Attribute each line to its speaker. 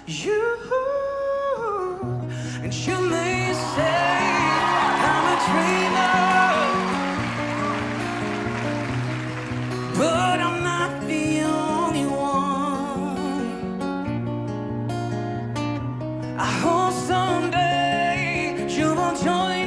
Speaker 1: you. And you may say I'm a dreamer, but I'm not the only one. I hope someday you will join